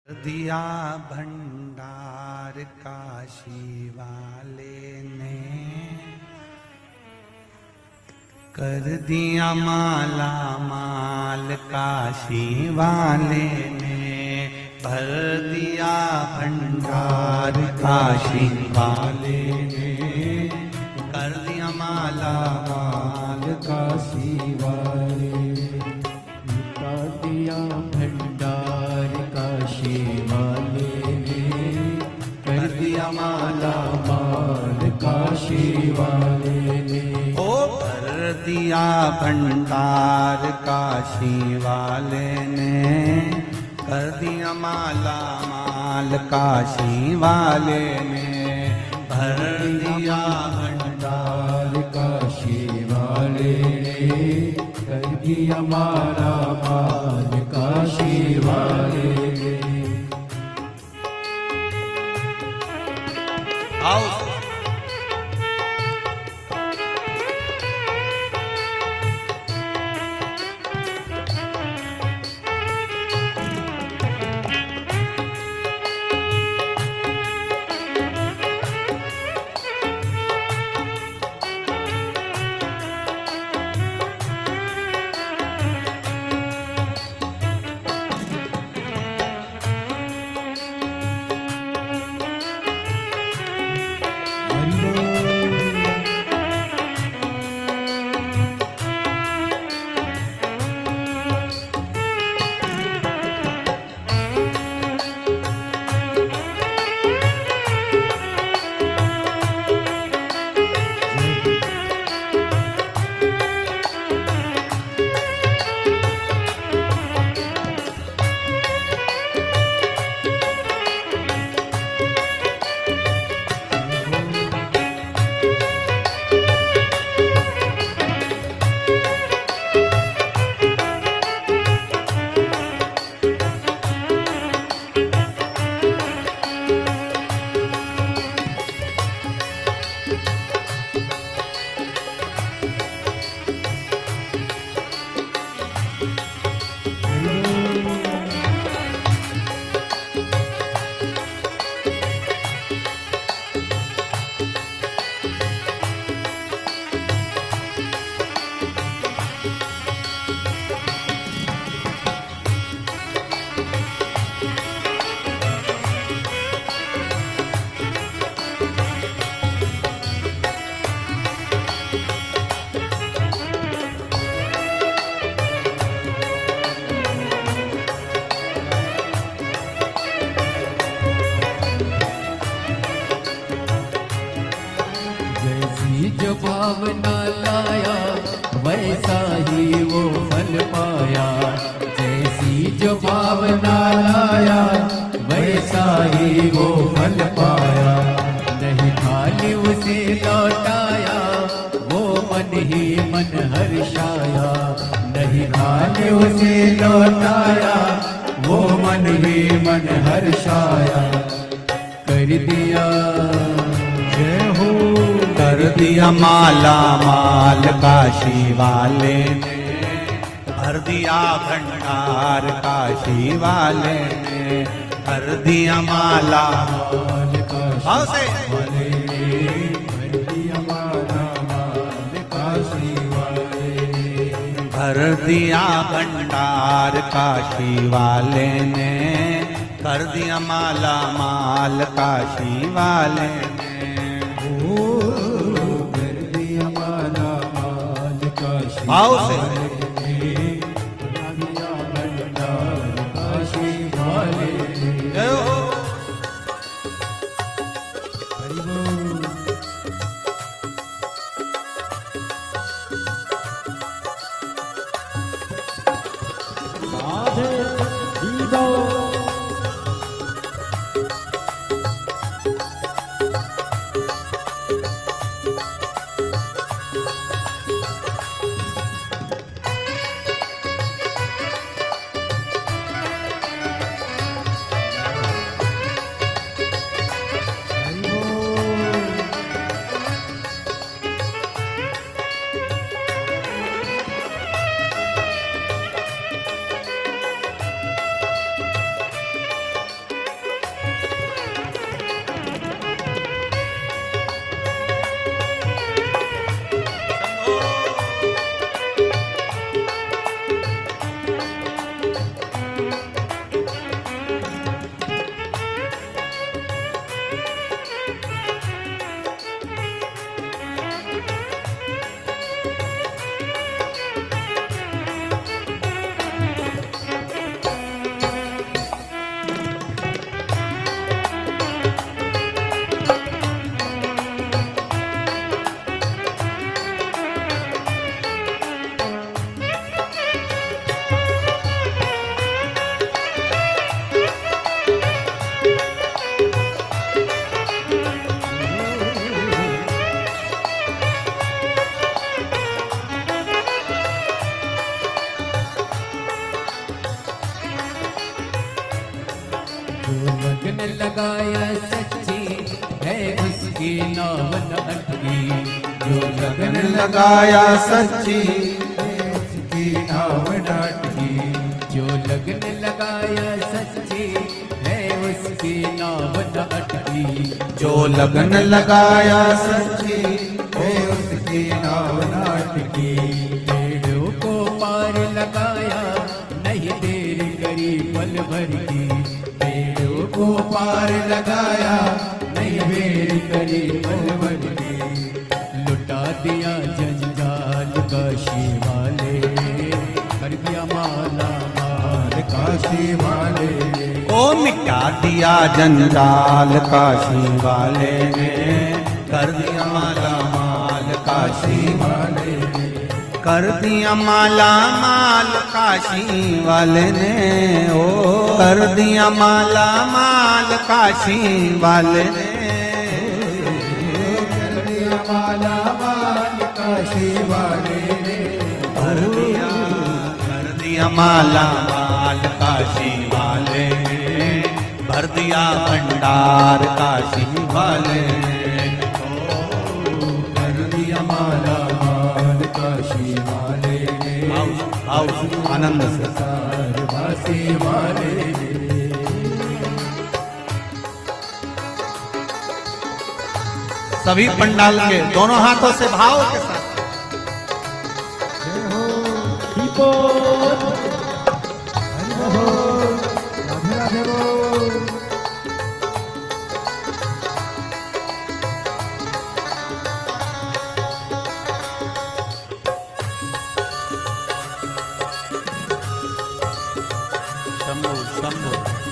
दिया भंडार काशी वाले ने, कर दिया माला माल काशी वाले ने, भर दिया भंडार काशी वाले ने, कर दिया माला माल काशी वाले ने, कर दिया भंडार काशी वाले ने, कर दिया माला माल काशी वाले ने। ओ कर दिया भंडार काशी वाले ने, कर दिया माला माल काशी वाले ने, भर दिया भंडार काशी वाले ने, कर दिया माला माल काशी वाले ने। आओ जो भावना लाया वैसा ही वो फल पाया, जैसी जो भावना लाया वैसा ही वो फल पाया। नहीं खाली उसे लौटाया वो मन ही मन हर्षाया, नहीं खाली उसे लौटाया वो मन ही मन हर्षाया। कर दिया जय हो, कर दिया माला माल काशी वाले ने, भर दिया भंडार काशी वाले ने, कर दिया माला माल काशी वाले ने, कर दिया माला माल काशी वाले ने। भर दिया भंडार काशी वाले ने, कर दिया माला माल काशी वाले ने। भाव से जो लगन लगाया सच्ची है उसकी नाव न अटकी। जो लगन लगाया सच्ची उसकी नाव न अटकी। जो लगन लगाया सच्ची है उसकी नाव न अटकी। जो लगन लगाया सच्ची है उसकी नाव न अटकी। पेड़ों को पार लगाया नहीं देर करी पल भर की। पेड़ों को पार लगाया नहीं देर करी पल भर की। लुटा दिया जंजाल काशी वाले कर दिया माला माल काशी वाले। ओ मिटा दिया जंजाल काशी वाले ने कर दिया माला माल काशी वाले कर दिया माला माल काशी वाले ने। ओ कर दिया माला माल काशी वाले ने। कर दिया माला माल काशी वाले ने। कर दिया माला माल काशी वाले ने। भर दिया भंडार काशी वाले ने। कर दिया माला माल काशी वाले ने। आओ आनंद से वासी वाले ने। सभी पंडाल के दोनों हाथों से भाव के साथ जय हो दीपो हरि बोल राधे राधे बोल। शंभु शंभु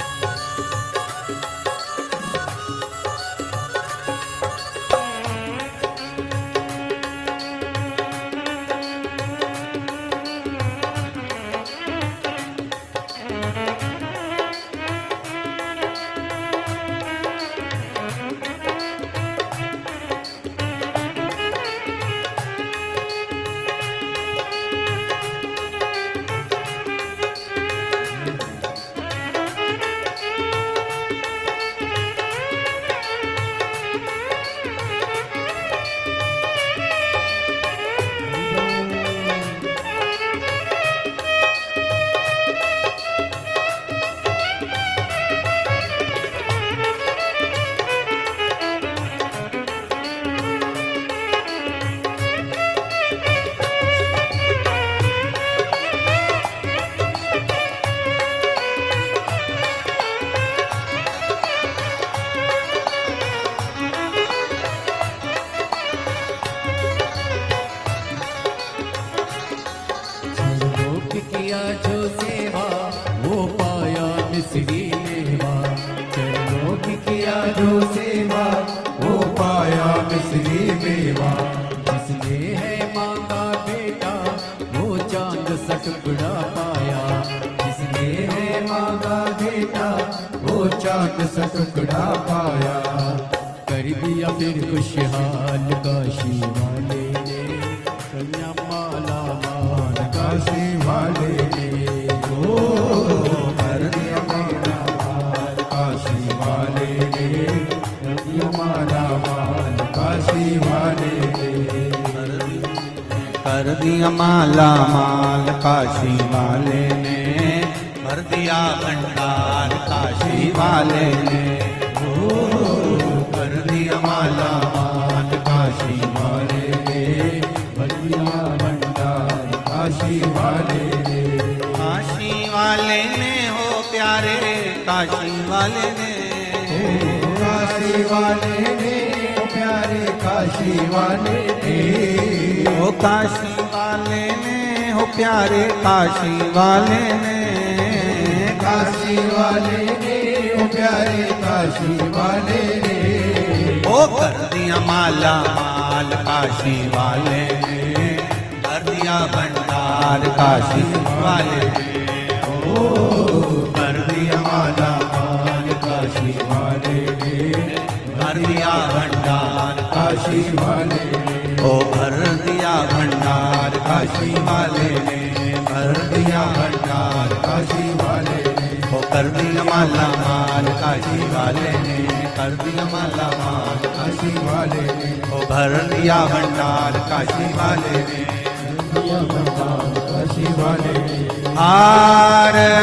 किया जो सेवा वो पाया मिस्री मेवा। चरणों की किया जो सेवा वो पाया मिस्री मेवा। जिसने है मांगा बेटा वो चांद सा टुकड़ा पाया। जिसने है मांगा बेटा वो चांद सा टुकड़ा पाया। कर दिया फिर खुशहाल काशी वाले ने। कन्या माला माल काशी वाले ने। ओ कर दिया माला माल काशी वाले ने। कन्या माला माल काशी वाले ने। कर दिया माला माल काशी वाले ने। भर दिया भंडार काशी वाले ने। कर दिया माला माल काशी वाले ने। भर दिया भंडार काशी वाले ने। काशी वाले ने हो प्यारे काशी वाले ने। काशी वाले ने ओ प्यारे काशी वाले ने। ओ काशी वाले ने हो प्यारे काशी वाले ने। काशी वाले ने ओ प्यारे काशी वाले ने। ओ कर दिया माला माल काशी वाले ने। कर दिया भंडार काशी वाले ने। ओ कर दिया माला माल काशी वाले ने। भर दिया भंडार काशी वाले ने। ओ भर दिया भंडार काशी वाले ने। भर दिया भंडार काशी वाले ने। ओ कर दिया माला माल काशी वाले ने, कर दिया माला माल काशी वाले ने, ओ भर दिया भंडार काशी वाले ने, दिया भंडार काशी वाले ने, हार